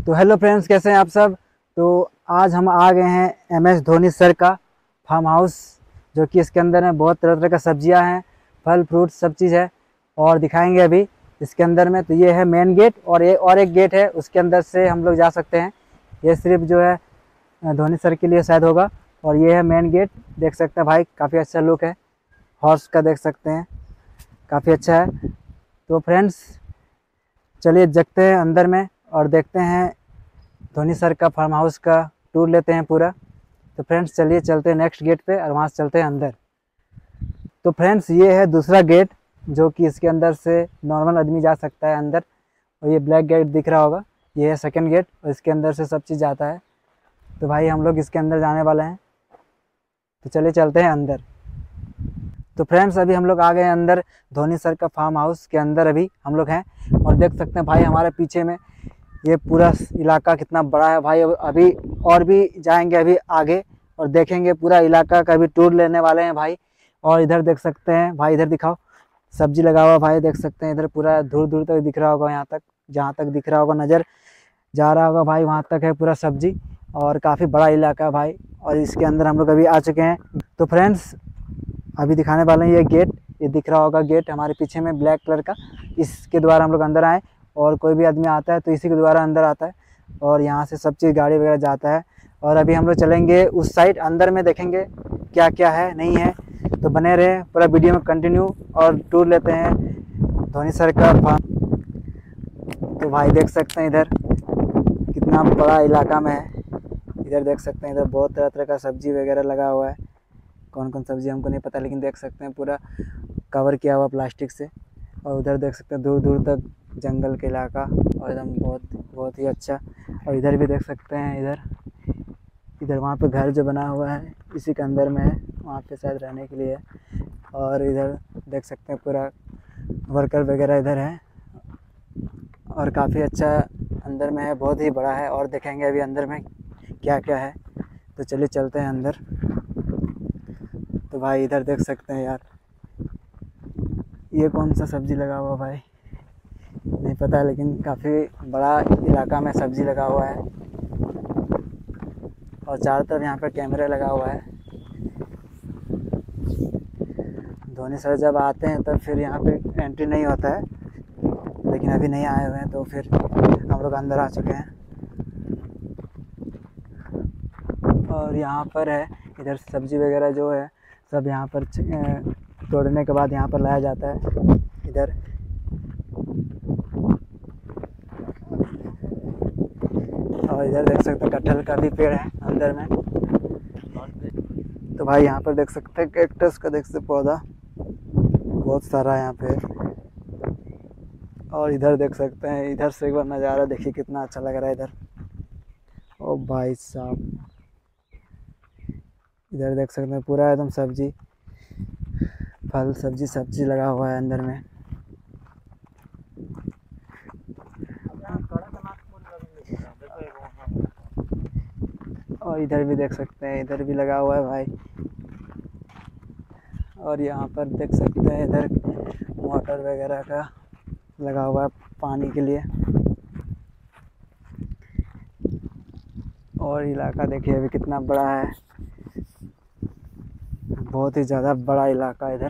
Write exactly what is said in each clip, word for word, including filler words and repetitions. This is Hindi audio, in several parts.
तो हेलो फ्रेंड्स, कैसे हैं आप सब। तो आज हम आ गए हैं एम एस धोनी सर का फार्म हाउस, जो कि इसके अंदर में बहुत तरह तरह का सब्जियां हैं, फल फ्रूट सब चीज़ है और दिखाएंगे अभी इसके अंदर में। तो ये है मेन गेट और ये और एक गेट है, उसके अंदर से हम लोग जा सकते हैं। ये सिर्फ जो है धोनी सर के लिए शायद होगा। और ये है मेन गेट, देख सकते हैं भाई, काफ़ी अच्छा लुक है। हॉर्स का देख सकते हैं, काफ़ी अच्छा है। तो फ्रेंड्स चलिए जगते हैं अंदर में और देखते हैं धोनी सर का फार्म हाउस का टूर लेते हैं पूरा। तो फ्रेंड्स चलिए चलते हैं नेक्स्ट गेट पे और वहाँ से चलते हैं अंदर। तो फ्रेंड्स ये है दूसरा गेट, जो कि इसके अंदर से नॉर्मल आदमी जा सकता है अंदर। और ये ब्लैक गेट दिख रहा होगा, ये है सेकंड गेट और इसके अंदर से सब चीज़ जाता है। तो भाई हम लोग इसके अंदर जाने वाले हैं, तो चलिए चलते हैं अंदर। तो फ्रेंड्स अभी हम लोग आ गए हैं अंदर धोनी सर का फार्म हाउस के अंदर अभी हम लोग हैं। और देख सकते हैं भाई हमारे पीछे में ये पूरा इलाका कितना बड़ा है भाई। अभी और भी जाएंगे अभी आगे और देखेंगे पूरा इलाका का भी टूर लेने वाले हैं भाई। और इधर देख सकते हैं भाई, इधर दिखाओ, सब्जी लगा हुआ भाई, देख सकते हैं इधर पूरा दूर दूर तक दिख रहा होगा, यहाँ तक जहाँ तक दिख रहा होगा, नज़र जा रहा होगा भाई, वहाँ तक है पूरा सब्जी। और काफ़ी बड़ा इलाका है भाई। और इसके अंदर हम लोग अभी आ चुके हैं। तो फ्रेंड्स अभी दिखाने वाले हैं ये गेट, ये दिख रहा होगा गेट हमारे पीछे में ब्लैक कलर का, इसके द्वारा हम लोग अंदर आए। और कोई भी आदमी आता है तो इसी के द्वारा अंदर आता है और यहाँ से सब चीज़ गाड़ी वगैरह जाता है। और अभी हम लोग चलेंगे उस साइड, अंदर में देखेंगे क्या क्या है नहीं है। तो बने रहे पूरा वीडियो में कंटिन्यू और टूर लेते हैं धोनी सर का फार्म। तो भाई देख सकते हैं इधर कितना बड़ा इलाका में है। इधर देख सकते हैं, इधर बहुत तरह तरह का सब्जी वगैरह लगा हुआ है। कौन कौन सब्जी हमको नहीं पता, लेकिन देख सकते हैं पूरा कवर किया हुआ प्लास्टिक से। और उधर देख सकते हैं दूर दूर तक जंगल के इलाका और एकदम बहुत बहुत ही अच्छा। और इधर भी देख सकते हैं, इधर इधर वहाँ पे घर जो बना हुआ है इसी के अंदर में है, वहाँ पे शायद रहने के लिए है। और इधर देख सकते हैं पूरा वर्कर वगैरह इधर है और काफ़ी अच्छा अंदर में है, बहुत ही बड़ा है। और देखेंगे अभी अंदर में क्या क्या है। तो चलिए चलते हैं अंदर। तो भाई इधर देख सकते हैं यार, ये कौन सा सब्ज़ी लगा हुआ भाई नहीं पता, लेकिन काफ़ी बड़ा इलाका में सब्ज़ी लगा हुआ है। और चारों तरफ यहाँ पर कैमरे लगा हुआ है। धोनी सर जब आते हैं तब फिर यहाँ पे एंट्री नहीं होता है, लेकिन अभी नहीं आए हुए हैं तो फिर हम लोग अंदर आ चुके हैं। और यहाँ पर है, इधर सब्ज़ी वगैरह जो है सब यहाँ पर तोड़ने के बाद यहाँ पर लाया जाता है इधर। और इधर देख सकते हैं कटहल का भी पेड़ है अंदर में। तो भाई यहाँ पर देख सकते हैं कैक्टस का, देख सकते पौधा बहुत सारा यहाँ पे। और इधर देख सकते हैं, इधर से एक बार नज़ारा देखिए कितना अच्छा लग रहा है इधर। ओ भाई साहब, इधर देख सकते हैं पूरा एकदम सब्जी फल सब्जी सब्जी लगा हुआ है अंदर में। और इधर भी देख सकते हैं, इधर भी लगा हुआ है भाई। और यहाँ पर देख सकते हैं इधर मोटर वगैरह का लगा हुआ है पानी के लिए। और इलाका देखिए अभी कितना बड़ा है, बहुत ही ज़्यादा बड़ा इलाका इधर।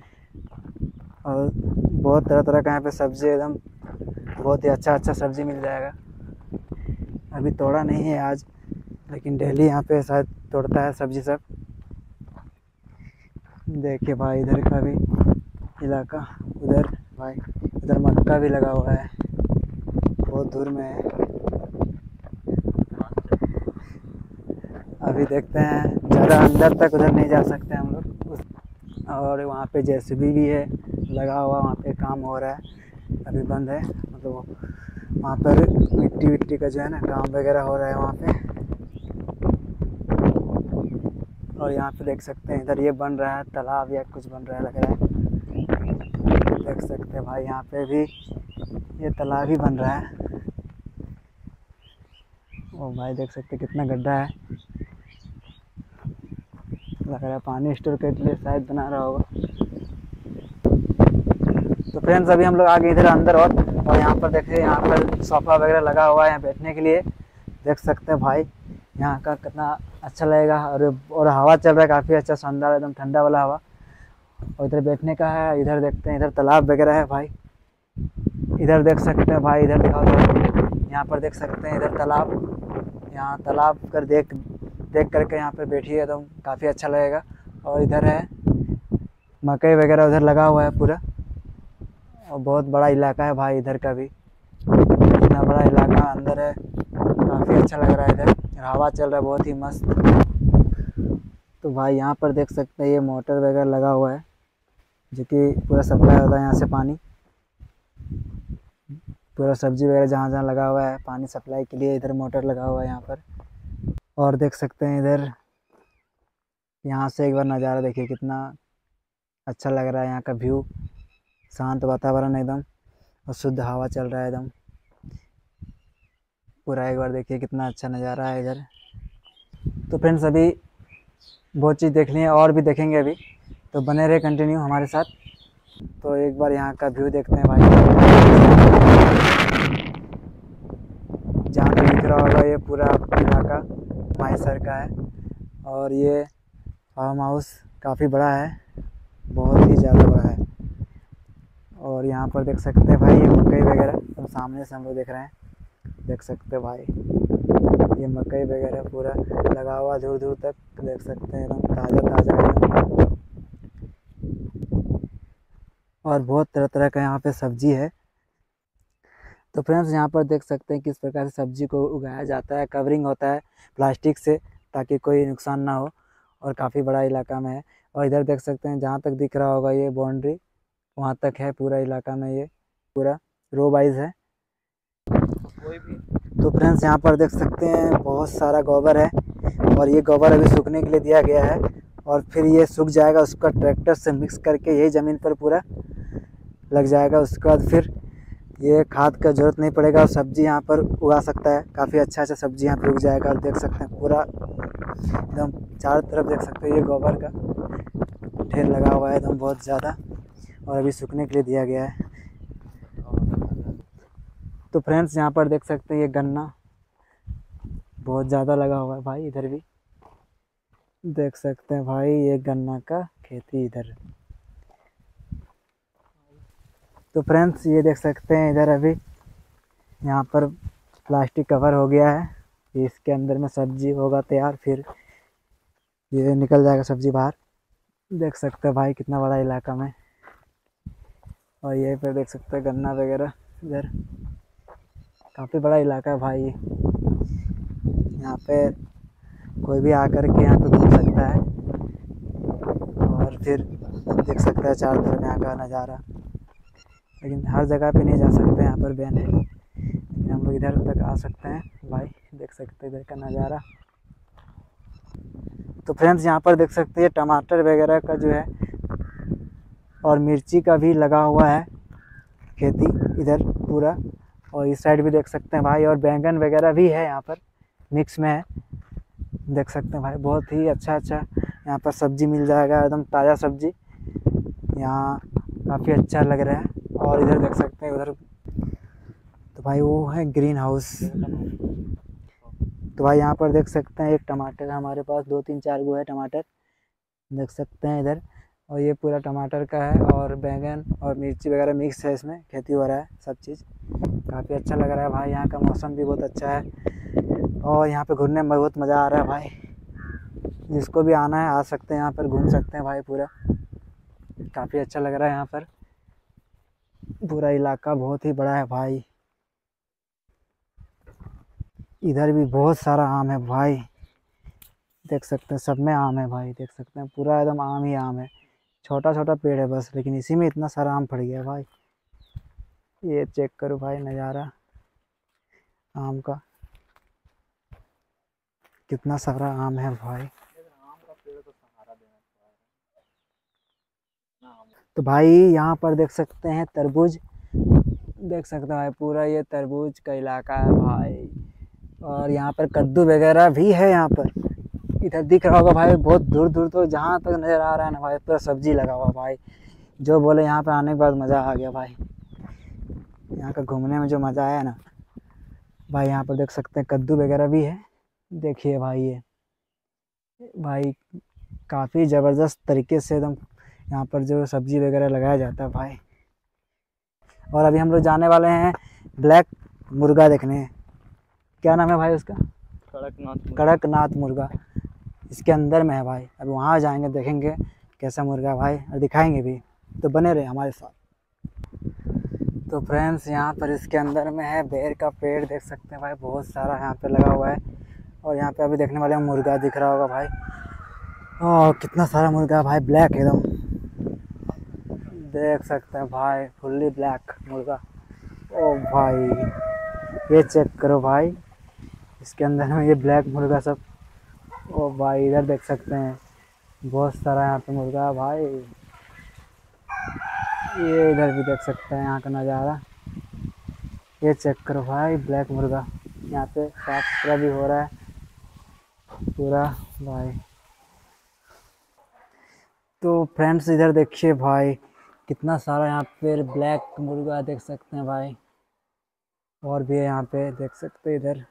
और बहुत तरह तरह का यहाँ पे सब्ज़ी, एकदम बहुत ही अच्छा अच्छा सब्ज़ी मिल जाएगा। अभी तोड़ा नहीं है आज, लेकिन डेली यहाँ पे शायद तोड़ता है सब्ज़ी सब। देखिए भाई इधर का भी इलाका, उधर भाई उधर मक्का भी लगा हुआ है, बहुत दूर में है। अभी देखते हैं, ज़्यादा अंदर तक उधर नहीं जा सकते हम लोग। और वहाँ पे जेसीबी भी है लगा हुआ, वहाँ पे काम हो रहा है, अभी बंद है, मतलब वहाँ पर मिट्टी विट्टी का जो है ना काम वगैरह हो रहा है वहाँ पे। और यहाँ पे देख सकते हैं इधर ये बन रहा है तालाब या कुछ बन रहा है लग रहा है, देख सकते हैं भाई यहाँ पे भी ये तालाब ही बन रहा है। ओ भाई देख सकते हैं कितना गड्ढा है, लग रहा है पानी स्टोर करने के लिए शायद बना रहा होगा। तो फ्रेंड्स अभी हम लोग आ गए इधर अंदर और और यहाँ पर देखिए यहाँ पर सोफा वगैरह लगा हुआ है यहाँ बैठने के लिए, देख सकते हैं भाई यहाँ का कितना अच्छा लगेगा। और और हवा चल रहा है काफ़ी अच्छा शानदार एकदम ठंडा वाला हवा। और इधर बैठने का है, इधर देखते हैं इधर तालाब वगैरह है भाई, इधर देख सकते हैं भाई, इधर दिखाओ तो यहाँ पर देख सकते हैं इधर तालाब, यहाँ तालाब कर देख देख करके यहाँ पर बैठिए एकदम काफ़ी अच्छा लगेगा। और इधर है मकई वगैरह उधर लगा हुआ है पूरा, और बहुत बड़ा इलाका है भाई इधर का भी, इतना बड़ा इलाका अंदर है, काफ़ी अच्छा लग रहा है इधर, हवा चल रहा है बहुत ही मस्त। तो भाई यहाँ पर देख सकते हैं ये मोटर वगैरह लगा हुआ है जो कि पूरा सप्लाई होता है यहाँ से पानी, पूरा सब्जी वगैरह जहाँ जहाँ लगा हुआ है पानी सप्लाई के लिए इधर मोटर लगा हुआ है यहाँ पर। और देख सकते हैं इधर यहाँ से एक बार नज़ारा देखिए कितना अच्छा लग रहा है, यहाँ का व्यू, शांत वातावरण एकदम और शुद्ध हवा चल रहा है एकदम पूरा, एक बार देखिए कितना अच्छा नज़ारा है इधर। तो फ्रेंड्स अभी बहुत चीज़ देख ली है और भी देखेंगे अभी, तो बने रहे कंटिन्यू हमारे साथ। तो एक बार यहाँ का व्यू देखते हैं भाई, जहाँ पे दिख रहा होगा ये पूरा इलाका मायसर का है। और ये फार्म हाउस काफ़ी बड़ा है, बहुत ही ज़्यादा बड़ा है। और यहाँ पर देख सकते हैं भाई ये मकई वगैरह तो सामने से हम लोग देख रहे हैं, देख सकते हैं भाई ये मकई वगैरह पूरा लगा हुआ दूर दूर तक, देख सकते हैं एकदम ताज़ा ताज़ा एकदम। और बहुत तरह तरह का यहाँ पे सब्जी है। तो फ्रेंड्स यहाँ पर देख सकते हैं किस प्रकार से सब्जी को उगाया जाता है, कवरिंग होता है प्लास्टिक से ताकि कोई नुकसान ना हो, और काफ़ी बड़ा इलाका में है। और इधर देख सकते हैं जहाँ तक दिख रहा होगा ये बाउंड्री वहाँ तक है पूरा इलाका में, ये पूरा रो वाइज है। तो फ्रेंड्स यहाँ पर देख सकते हैं बहुत सारा गोबर है, और ये गोबर अभी सूखने के लिए दिया गया है, और फिर ये सूख जाएगा उसका ट्रैक्टर से मिक्स करके यही ज़मीन पर पूरा लग जाएगा। उसके बाद फिर ये खाद का ज़रूरत नहीं पड़ेगा और सब्ज़ी यहाँ पर उगा सकता है, काफ़ी अच्छा अच्छा सब्ज़ी यहाँ पर उग जाएगा। और देख सकते हैं पूरा एकदम चारों तरफ देख सकते हैं ये गोबर का ढेर लगा हुआ है एकदम बहुत ज़्यादा, और अभी सूखने के लिए दिया गया है। तो फ्रेंड्स यहाँ पर देख सकते हैं ये गन्ना बहुत ज़्यादा लगा हुआ है भाई, इधर भी देख सकते हैं भाई ये गन्ना का खेती इधर। तो फ्रेंड्स ये देख सकते हैं इधर अभी यहाँ पर प्लास्टिक कवर हो गया है, इसके अंदर में सब्जी होगा तैयार, फिर ये निकल जाएगा सब्जी बाहर, देख सकते हैं भाई कितना बड़ा इलाका में। और ये पे देख सकते हैं गन्ना वगैरह, इधर काफ़ी बड़ा इलाका है भाई, यहाँ पे कोई भी आकर के यहाँ पे घूम सकता है, और फिर देख सकता है चारों तरफ यहाँ का नज़ारा। लेकिन हर जगह पे नहीं जा सकते, यहाँ पर बैन है, लेकिन हम लोग इधर तक आ सकते हैं भाई, देख सकते हैं इधर का नज़ारा। तो फ्रेंड्स यहाँ पर देख सकते हैं टमाटर वगैरह का जो है और मिर्ची का भी लगा हुआ है खेती इधर पूरा, और इस साइड भी देख सकते हैं भाई, और बैंगन वगैरह भी है यहाँ पर मिक्स में है, देख सकते हैं भाई बहुत ही अच्छा अच्छा यहाँ पर सब्ज़ी मिल जाएगा, एकदम ताज़ा सब्ज़ी यहाँ काफ़ी अच्छा लग रहा है। और इधर देख सकते हैं उधर तो भाई वो है ग्रीन हाउस। तो भाई यहाँ पर देख सकते हैं एक टमाटर हमारे पास दो तीन चार गो है टमाटर, देख सकते हैं इधर, और ये पूरा टमाटर का है, और बैंगन और मिर्ची वगैरह मिक्स है, इसमें खेती हो रहा है सब चीज़, काफ़ी अच्छा लग रहा है भाई। यहाँ का मौसम भी बहुत अच्छा है, और यहाँ पे घूमने में बहुत मज़ा आ रहा है भाई, जिसको भी आना है आ सकते हैं यहाँ पर, घूम सकते हैं भाई, पूरा काफ़ी अच्छा लग रहा है यहाँ पर, पूरा इलाका बहुत ही बड़ा है भाई। इधर भी बहुत सारा आम है भाई, देख सकते हैं सब में आम है भाई, देख सकते हैं पूरा एकदम आम ही आम है, छोटा छोटा पेड़ है बस, लेकिन इसी में इतना सारा आम फड़ गया भाई। ये चेक करो भाई नज़ारा आम का, कितना सारा आम है भाई। तो भाई यहाँ पर देख सकते हैं तरबूज, देख सकते हैं भाई पूरा ये तरबूज का इलाका है भाई, और यहाँ पर कद्दू वगैरह भी है यहाँ पर, इधर दिख रहा होगा भाई बहुत दूर दूर तो, जहाँ तक नज़र आ रहा है ना भाई पूरा सब्जी लगा हुआ भाई, जो बोले यहाँ पर आने के बाद मज़ा आ गया भाई। यहाँ का घूमने में जो मज़ा आया ना भाई। यहाँ पर देख सकते हैं कद्दू वगैरह भी है। देखिए भाई, ये भाई काफ़ी ज़बरदस्त तरीके से एकदम यहाँ पर जो सब्जी वगैरह लगाया जाता है भाई। और अभी हम लोग जाने वाले हैं ब्लैक मुर्गा देखने। क्या नाम है भाई उसका? कड़कनाथ। कड़कनाथ मुर्गा इसके अंदर में है भाई। अभी वहाँ जाएंगे, देखेंगे कैसा मुर्गा भाई, और दिखाएंगे भी। तो बने रहे हमारे साथ। तो फ्रेंड्स, यहाँ पर इसके अंदर में है बेर का पेड़, देख सकते हैं भाई, बहुत सारा यहाँ पे लगा हुआ है। और यहाँ पे अभी देखने वाले मुर्गा दिख रहा होगा भाई। ओह, कितना सारा मुर्गा भाई, ब्लैक एकदम, देख सकते हैं भाई, फुल्ली ब्लैक मुर्गा। ओ भाई, ये चेक करो भाई, इसके अंदर में ये ब्लैक मुर्गा सब। ओ भाई, इधर देख सकते हैं बहुत सारा यहाँ पे मुर्गा भाई। ये इधर भी देख सकते हैं यहाँ का नज़ारा। ये चेक करो भाई, ब्लैक मुर्गा। यहाँ पे साफ सुथरा भी हो रहा है पूरा भाई। तो फ्रेंड्स, इधर देखिए भाई, कितना सारा यहाँ पे ब्लैक मुर्गा देख सकते हैं भाई। और भी है यहाँ पे, देख सकते हैं इधर।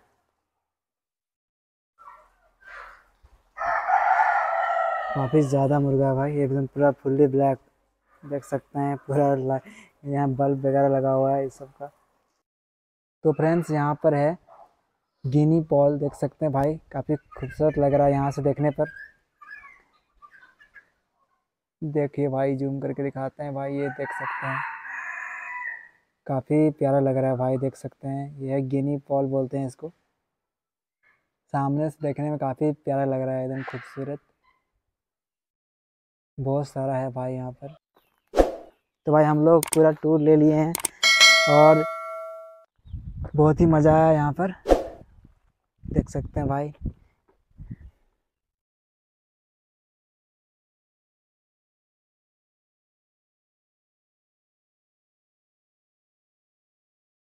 काफ़ी ज़्यादा मुर्गा है भाई, एकदम पूरा फुल्ली ब्लैक, देख सकते हैं पूरा। यहाँ बल्ब वगैरह लगा हुआ है इस सब का। तो फ्रेंड्स, यहाँ पर है गिनी पॉल, देख सकते हैं भाई, काफ़ी खूबसूरत लग रहा है यहाँ से देखने पर। देखिए भाई, जूम करके दिखाते हैं भाई, ये देख सकते हैं, काफ़ी प्यारा लग रहा है भाई, देख सकते हैं। ये है गिनी पॉल बोलते हैं इसको। सामने से देखने में काफ़ी प्यारा लग रहा है, एकदम खूबसूरत। बहुत सारा है भाई यहाँ पर। तो भाई, हम लोग पूरा टूर ले लिए हैं और बहुत ही मज़ा आया यहाँ पर, देख सकते हैं भाई।